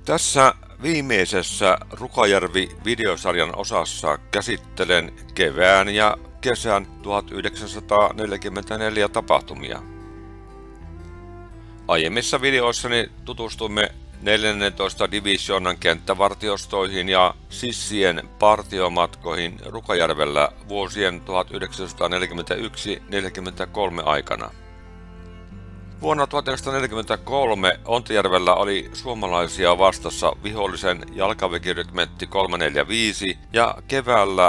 Tässä viimeisessä Rukajärvi-videosarjan osassa käsittelen kevään ja kesän 1944 tapahtumia. Aiemmissa videoissani tutustuimme 14. divisioonan kenttävartiostoihin ja sissien partiomatkoihin Rukajärvellä vuosien 1941–1943 aikana. Vuonna 1943 Ontajärvellä oli suomalaisia vastassa vihollisen jalkaväkirykmentti 345 ja keväällä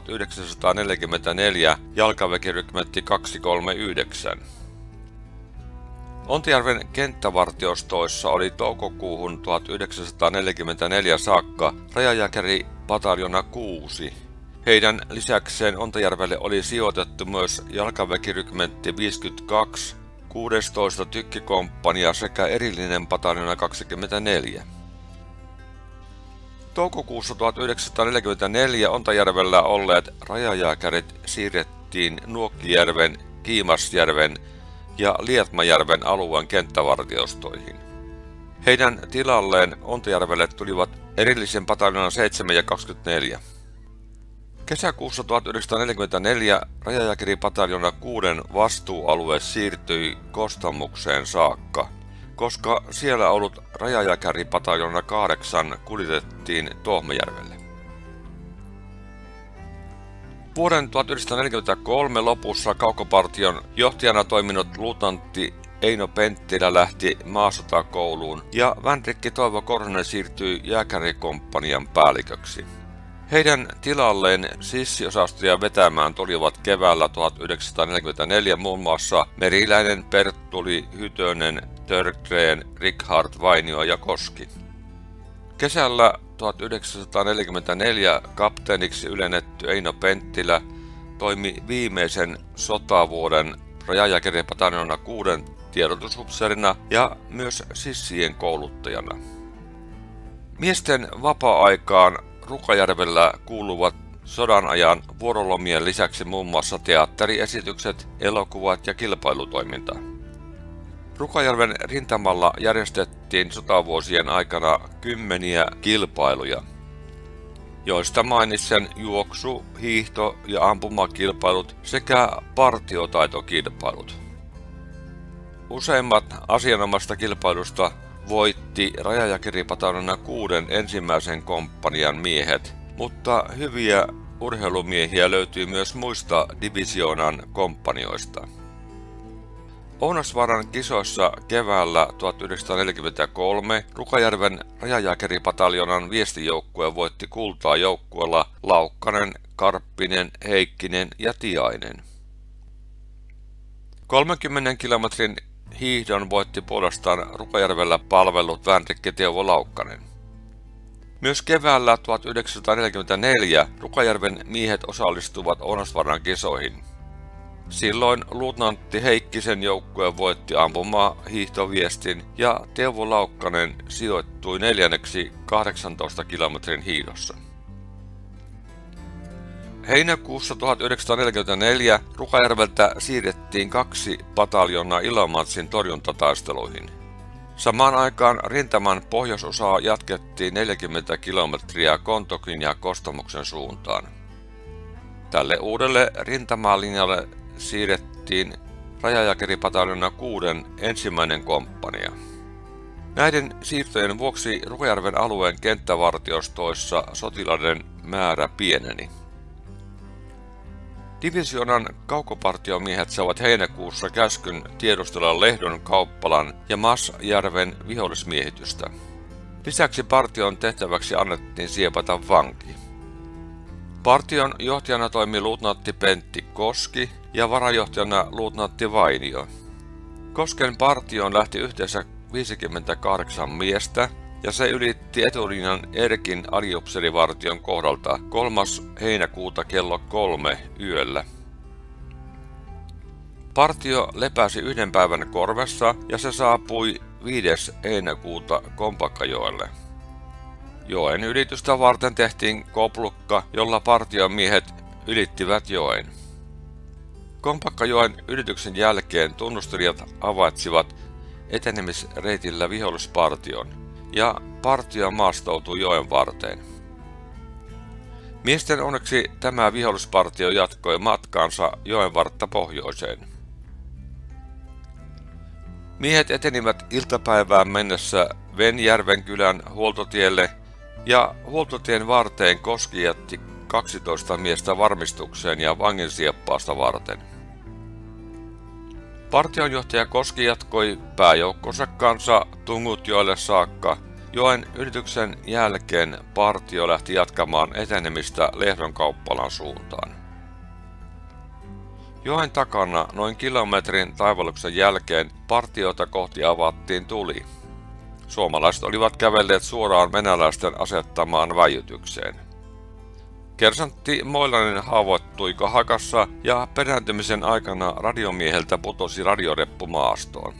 1944 jalkaväkirykmentti 239. Ontajärven kenttävartiostoissa oli toukokuuhun 1944 saakka rajajääkäripataljona 6. Heidän lisäkseen Ontajärvelle oli sijoitettu myös jalkaväkirykmentti 52, 16 tykkikomppania sekä erillinen pataljona 24. Toukokuussa 1944 Ontajärvellä olleet rajajääkärit siirrettiin Nuokkijärven, Kiimasjärven ja Lietmajärven alueen kenttävartiostoihin. Heidän tilalleen Ontajärvelle tulivat erillisen pataljona 7 ja 24. Kesäkuussa 1944 rajajääkäripataljona 6 vastuualue siirtyi Kostamukseen saakka, koska siellä ollut rajajääkäripataljona 8 kuljetettiin Tohmajärvelle. Vuoden 1943 lopussa kaukopartion johtajana toiminut luutnantti Eino Penttilä lähti maasotakouluun ja vänrikki Toivo Korhonen siirtyi jääkärikomppanian päälliköksi. Heidän tilalleen sissiosastoja vetämään tulivat keväällä 1944 muun muassa Meriläinen, Perttuli, Hytönen, Törgren, Richard, Vainio ja Koski. Kesällä 1944 kapteeniksi ylennetty Eino Penttilä toimi viimeisen sotavuoden rajajääkäripataljona 6 tiedotusupseerina ja myös sissien kouluttajana. Miesten vapaa-aikaan Rukajärvellä kuuluvat sodan ajan vuorolomien lisäksi muun muassa teatteriesitykset, elokuvat ja kilpailutoiminta. Rukajärven rintamalla järjestettiin sotavuosien aikana kymmeniä kilpailuja, joista mainitsen juoksu-, hiihto- ja ampumakilpailut sekä partiotaitokilpailut. Useimmat asianomaista kilpailusta voitti rajajääkäripataljona 6 ensimmäisen komppanian miehet, mutta hyviä urheilumiehiä löytyy myös muista divisioonan komppanioista. Ounasvaaran kisoissa keväällä 1943 Rukajärven rajajääkäripataljonan viestijoukkue voitti kultaa joukkueella Laukkanen, Karppinen, Heikkinen ja Tiainen. 30 kilometrin hiihdon voitti puolestaan Rukajärvellä palvellut vänrikki Teuvo Laukkanen. Myös keväällä 1944 Rukajärven miehet osallistuvat Ounasvaaran kisoihin. Silloin luutnantti Heikkisen joukkue voitti ampumahiihtoviestin ja Teuvo Laukkanen sijoittui 4. 18 kilometrin hiihdossa. Heinäkuussa 1944 Rukajärveltä siirrettiin 2 pataljonaa Ilomantsin torjuntataisteluihin. Samaan aikaan rintaman pohjoisosaa jatkettiin 40 kilometriä Kontokin ja Kostamuksen suuntaan. Tälle uudelle rintamalinjalle siirrettiin rajajääkäripataljona 6 ensimmäinen komppania. Näiden siirtojen vuoksi Rukajärven alueen kenttävartiostoissa sotilaiden määrä pieneni. Divisioonan kaukopartiomiehet saivat heinäkuussa käskyn tiedustella Lehdon, Kauppalan ja Masjärven vihollismiehitystä. Lisäksi partion tehtäväksi annettiin siepata vanki. Partion johtajana toimi luutnantti Pentti Koski ja varajohtajana luutnantti Vainio. Kosken partioon lähti yhteensä 58 miestä ja se ylitti etulinjan Erkin aliupseerivartion kohdalta 3. heinäkuuta kello 3 yöllä. Partio lepäsi 1 päivän Korvessa ja se saapui 5. heinäkuuta Kompakkajoelle. Joen ylitystä varten tehtiin koplukka, jolla partion miehet ylittivät joen. Kompakkajoen ylityksen jälkeen tunnustelijat havaitsivat etenemisreitillä vihollispartion. ja partio maastoutui joen varteen. Miesten onneksi tämä vihollispartio jatkoi matkaansa joenvartta pohjoiseen. Miehet etenivät iltapäivään mennessä Venjärven kylän huoltotielle ja huoltotien varteen Koski jätti 12 miestä varmistukseen ja vanginsieppausta varten. Partionjohtaja Koski jatkoi pääjoukkonsa kanssa Tungutjoelle saakka. Joen ylityksen jälkeen partio lähti jatkamaan etenemistä Lehdon kauppalan suuntaan. Joen takana noin kilometrin taivalluksen jälkeen partiota kohti avattiin tuli. Suomalaiset olivat kävelleet suoraan venäläisten asettamaan väijytykseen. Kersantti Moilanen haavoittui Kahakassa ja perääntymisen aikana radiomieheltä putosi radioreppu maastoon.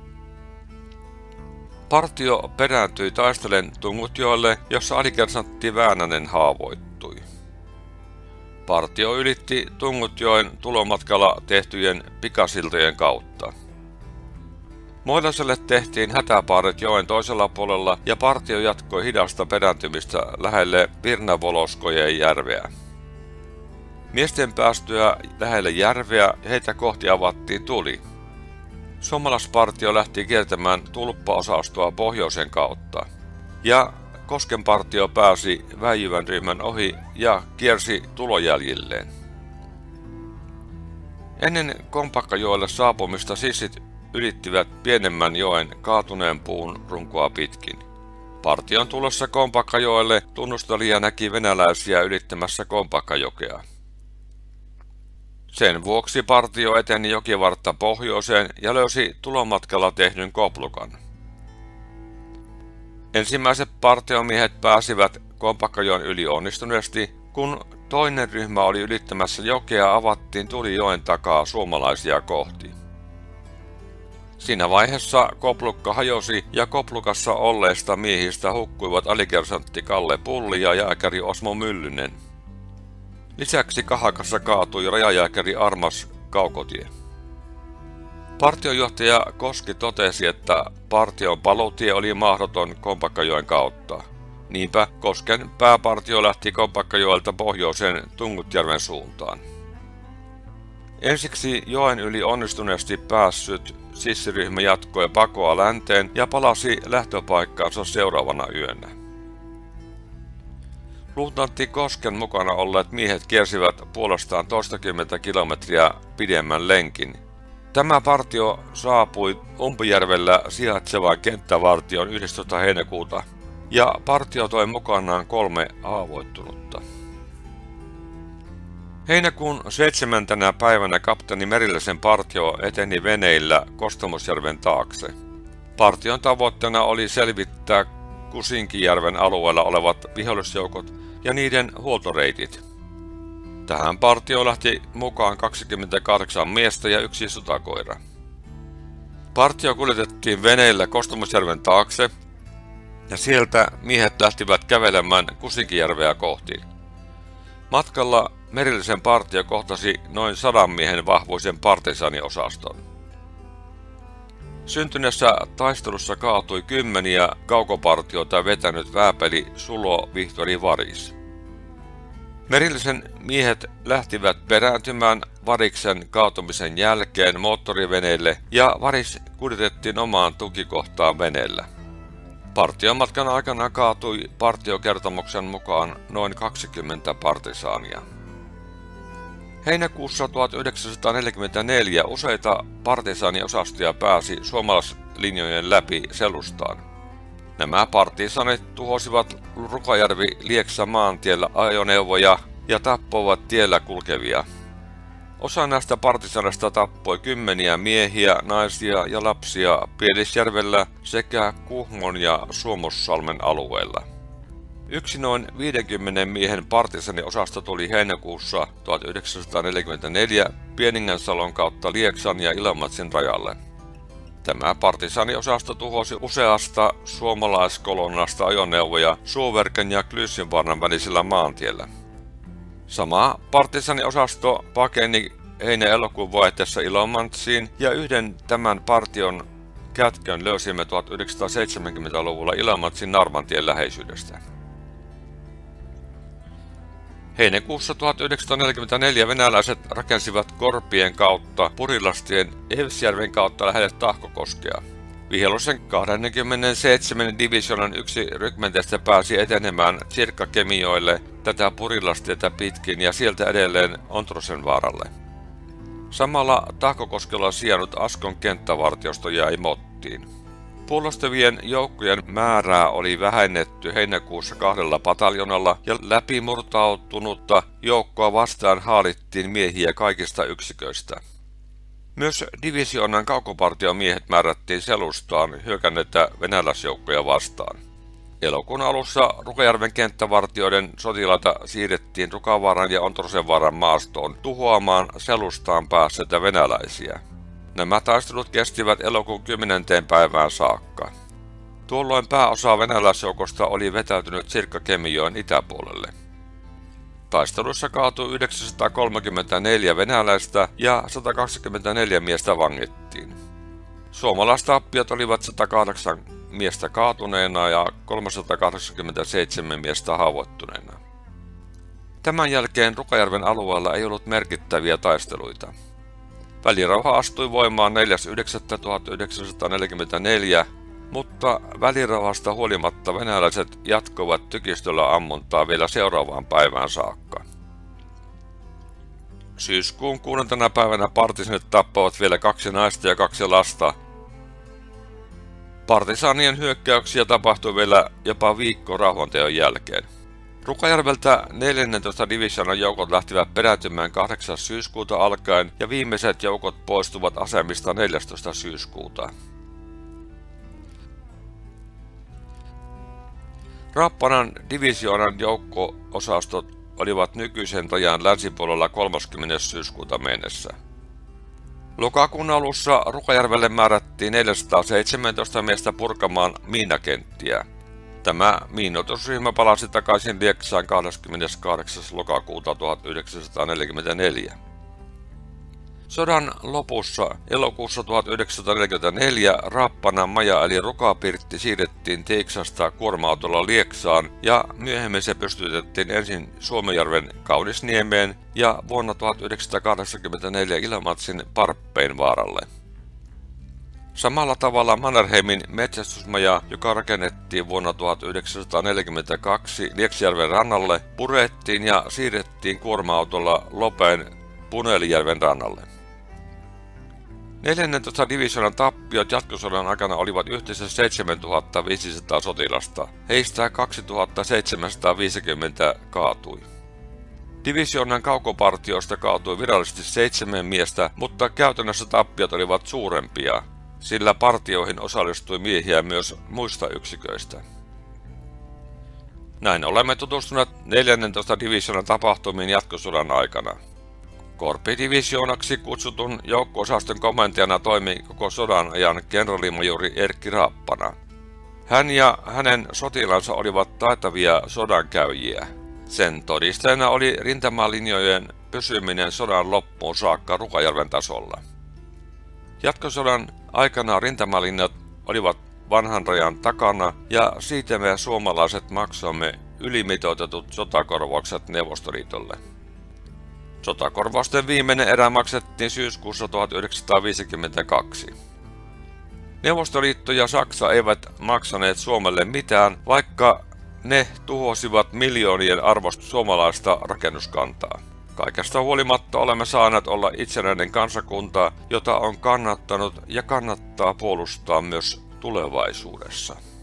Partio perääntyi taistellen Tungutjoelle, jossa alikersantti Väänänen haavoittui. Partio ylitti Tungutjoen tulomatkalla tehtyjen pikasiltojen kautta. Moilaselle tehtiin hätäpaaret joen toisella puolella ja partio jatkoi hidasta perääntymistä lähelle Virnavoloskojen järveä. Miesten päästyä lähelle järveä heitä kohti avattiin tuli. Suomalaispartio lähti kiertämään tulppaosastoa pohjoisen kautta ja Kosken partio pääsi väijyvän ryhmän ohi ja kiersi tulojäljilleen. Ennen Kompakkajoelle saapumista sissit ylittivät pienemmän joen kaatuneen puun runkoa pitkin. Partion tulossa Kompakkajoelle tunnustelija näki venäläisiä ylittämässä Kompakkajokea. Sen vuoksi partio eteni jokivartta pohjoiseen ja löysi tulomatkalla tehdyn koplukan. Ensimmäiset partiomiehet pääsivät Kompakkajoen yli onnistuneesti, kun toinen ryhmä oli ylittämässä jokea, avattiin tuli joen takaa suomalaisia kohti. Siinä vaiheessa koplukka hajosi ja koplukassa olleista miehistä hukkuivat alikersantti Kalle Pulli ja jääkäri Osmo Myllynen. Lisäksi Kahakassa kaatui rajajääkäri Armas Kaukotie. Partiojohtaja Koski totesi, että partion paluutie oli mahdoton Kompakkajoen kautta. Niinpä Kosken pääpartio lähti Kompakkajoelta pohjoiseen Tungutjärven suuntaan. Ensiksi joen yli onnistuneesti päässyt sissiryhmä jatkoi pakoa länteen ja palasi lähtöpaikkaansa seuraavana yönä. Luutnantti Kosken mukana olleet miehet kiersivät puolestaan toistakymmentä kilometriä pidemmän lenkin. Tämä partio saapui Umpijärvellä sijaitsevaan kenttävartioon 11. heinäkuuta ja partio toi mukanaan 3 haavoittunutta. Heinäkuun 7. päivänä kapteeni Meriläisen partio eteni veneillä Kostamusjärven taakse. Partion tavoitteena oli selvittää Kusinkijärven alueella olevat vihollisjoukot ja niiden huoltoreitit. Tähän partioon lähti mukaan 28 miestä ja 1 sotakoira. Partio kuljetettiin veneillä Kostamusjärven taakse ja sieltä miehet lähtivät kävelemään Kusinkijärveä kohti. Matkalla Merillisen partio kohtasi noin 100 miehen vahvuisen partisaaniosaston. Syntyneessä taistelussa kaatui kymmeniä kaukopartioita vetänyt vääpeli Sulo Vihtori Varis. Merillisen miehet lähtivät perääntymään Variksen kaatumisen jälkeen moottoriveneille ja Varis kuljetettiin omaan tukikohtaan veneellä. Partion matkan aikana kaatui partiokertomuksen mukaan noin 20 partisaania. Heinäkuussa 1944 useita partisaaniosastoja pääsi suomalaislinjojen läpi Selustaan. Nämä partisaanit tuhosivat Rukajärvi-Lieksa maantiellä ajoneuvoja ja tappoivat tiellä kulkevia. Osa näistä partisaanista tappoi kymmeniä miehiä, naisia ja lapsia Pielisjärvellä sekä Kuhmon ja Suomussalmen alueella. Yksi noin 50 miehen partisaaniosasto tuli heinäkuussa 1944 Pieningänsalon kautta Lieksan ja Ilomantsin rajalle. Tämä partisaaniosasto tuhosi useasta suomalaiskolonnasta ajoneuvoja Suuverken ja Klyssinvarnan välisellä maantiellä. Sama partisaaniosasto pakeni heinä-elokuun vaihteessa Ilomantsiin ja yhden tämän partion kätkön löysimme 1970-luvulla Ilomatsin Narvantien läheisyydestä. Heinäkuussa 1944 venäläiset rakensivat Korpien kautta Purilastien Evsjärven kautta lähelle Tahkokoskea. Vihollisen 27. divisioonan yksi rykmenteistä pääsi etenemään Tsirkkakemijoelle tätä Purilastieta pitkin ja sieltä edelleen Ontrosenvaaralle. Samalla Tahkokoskella sijainnut Askon kenttävartiosto jäi mottiin. Puolustavien joukkojen määrää oli vähennetty heinäkuussa 2 pataljonalla ja läpimurtautunutta joukkoa vastaan haalittiin miehiä kaikista yksiköistä. Myös divisioonan kaukopartiomiehet määrättiin Selustaan hyökänneitä venäläisjoukkoja vastaan. Elokuun alussa Rukajärven kenttävartioiden sotilaita siirrettiin Rukavaaran ja Ontrosenvaaran maastoon tuhoamaan Selustaan päässeitä venäläisiä. Nämä taistelut kestivät elokuun 10. päivään saakka. Tuolloin pääosa venäläisjoukosta oli vetäytynyt Tsirkkakemijoen itäpuolelle. Taistelussa kaatui 934 venäläistä ja 124 miestä vangittiin. Suomalaistappiot olivat 108 miestä kaatuneena ja 387 miestä haavoittuneena. Tämän jälkeen Rukajärven alueella ei ollut merkittäviä taisteluita. Välirauha astui voimaan 4.9.1944, mutta välirauhasta huolimatta venäläiset jatkoivat tykistöllä ammuntaa vielä seuraavaan päivään saakka. Syyskuun 6. päivänä partisanit tappavat vielä 2 naista ja 2 lasta. Partisaanien hyökkäyksiä tapahtui vielä jopa viikko rauhanteon jälkeen. Rukajärveltä 14. divisioonan joukot lähtivät perääntymään 8. syyskuuta alkaen ja viimeiset joukot poistuvat asemista 14. syyskuuta. Rappanan divisioonan joukko-osastot olivat nykyisen rajan länsipuolella 30. syyskuuta mennessä. Lokakuun alussa Rukajärvelle määrättiin 417 miestä purkamaan miinakenttiä. Tämä miinoitusryhmä palasi takaisin Lieksaan 28. lokakuuta 1944. Sodan lopussa elokuussa 1944 Rappanan maja eli Rukapirtti siirrettiin Tiiksasta kuorma-autolla Lieksaan ja myöhemmin se pystytettiin ensin Suomenjärven Kaunisniemeen ja vuonna 1984 Ilomatsin Parppeinvaaralle. Samalla tavalla Mannerheimin metsästysmaja, joka rakennettiin vuonna 1942 Lieksjärven rannalle, purettiin ja siirrettiin kuorma-autolla Lopen Punelijärven rannalle. 14. divisioonan tappiot jatkosodan aikana olivat yhteensä 7500 sotilasta, heistä 2750 kaatui. Divisioonan kaukopartioista kaatui virallisesti 7 miestä, mutta käytännössä tappiot olivat suurempia, sillä partioihin osallistui miehiä myös muista yksiköistä. Näin olemme tutustuneet 14. divisioonan tapahtumiin jatkosodan aikana. Korpidivisioonaksi kutsutun joukko-osaston komentajana toimi koko sodan ajan kenraalimajori Erkki Rappana. Hän ja hänen sotilansa olivat taitavia sodankäyjiä. Sen todisteena oli rintamalinjojen pysyminen sodan loppuun saakka Rukajärven tasolla. Jatkosodan aikana rintamalinjat olivat vanhan rajan takana ja siitä me suomalaiset maksoimme ylimitoitetut sotakorvaukset Neuvostoliitolle. Sotakorvausten viimeinen erä maksettiin syyskuussa 1952. Neuvostoliitto ja Saksa eivät maksaneet Suomelle mitään, vaikka ne tuhosivat miljoonien arvosta suomalaista rakennuskantaa. Kaikesta huolimatta olemme saaneet olla itsenäinen kansakunta, jota on kannattanut ja kannattaa puolustaa myös tulevaisuudessa.